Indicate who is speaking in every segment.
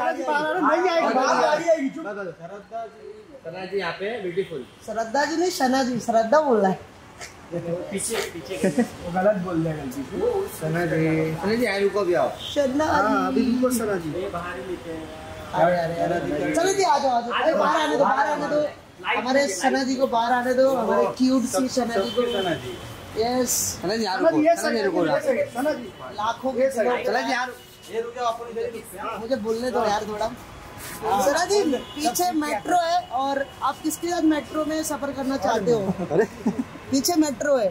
Speaker 1: नहीं आएगी।
Speaker 2: सना जी यहाँ पे ब्यूटीफुल।
Speaker 1: श्रद्धा जी नहीं, शना जी, श्रद्धा बोल रहा है
Speaker 2: पीछे वो गलत बोल रहे हैं गलती से। सना जी आए रुको भी आओ।
Speaker 1: शना
Speaker 3: अभी रुको सना जी,
Speaker 2: बाहर ही लेते हैं।
Speaker 1: चलो जी आ जाओ, बाहर आने दो, बाहर आने दो हमारे सना जी को, बाहर आने दो हमारे क्यूट सी सना जी को। यस
Speaker 2: सना जी यार रुको, सना जी रुको
Speaker 3: सना जी
Speaker 1: लाखों के
Speaker 2: सना जी यार ये रुको अपन इधर
Speaker 1: मुझे बोलने दो यार थोड़ा। सना जी पीछे मेट्रो है और आप किसके साथ मेट्रो में सफर करना चाहते हो? पीछे मेट्रो है,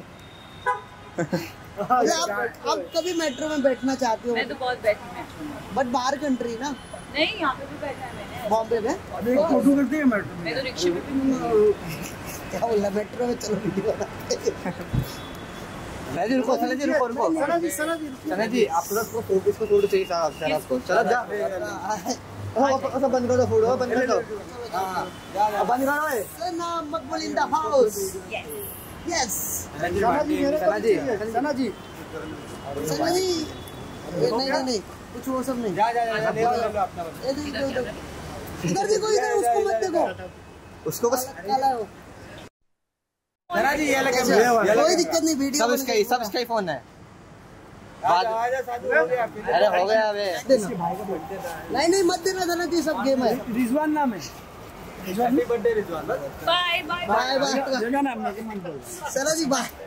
Speaker 1: आप कभी मेट्रो में बैठना चाहते हो?
Speaker 4: मैं तो बहुत बैठी मेट्रो में,
Speaker 1: बट बाहर कंट्री ना,
Speaker 4: नहीं यहाँ पे भी बैठा है मैंने,
Speaker 1: बॉम्बे में।
Speaker 3: फोटो करते हैं मेट्रो में।
Speaker 4: मैं तो रिक्शे में भी।
Speaker 1: क्या बोला, मेट्रो में चलो वीडियो बनाते हैं।
Speaker 2: सना जी रुको, सना जी रुको रुको। सना जी आप को फोकस को थोड़ा चाहिए साहब आपको। चलो जा सब बंद करो, फोटो बंद कर दो। हां बंद करो।
Speaker 1: Sana Maqbool in the house. Yes
Speaker 2: Sana ji
Speaker 1: Sana ji नहीं कुछ वो सब नहीं।
Speaker 2: जा अपना
Speaker 1: इधर देखो, इधर उसको मत देखो,
Speaker 2: उसको बस
Speaker 1: काला है वो।
Speaker 2: सना जी ये लगे
Speaker 1: कोई दिक्कत नहीं, वीडियो
Speaker 2: सब इसका ही फोन है। अरे हो गया अबे।
Speaker 1: नहीं मत देना सना जी, सब गेम है।
Speaker 3: रिजवान नाम है,
Speaker 2: happy birthday Rizwan.
Speaker 4: Bye bye
Speaker 1: bye bye
Speaker 3: जगह नाम है।
Speaker 1: सना जी बाय।